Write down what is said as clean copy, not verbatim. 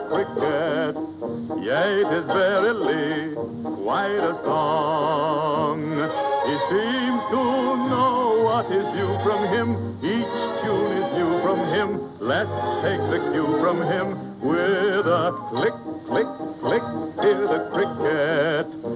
cricket. Yea, it is verily quite a song. He seems to know what is due from him. Each tune is new from him. Let's take the cue from him with a click, click, click. Hear the cricket.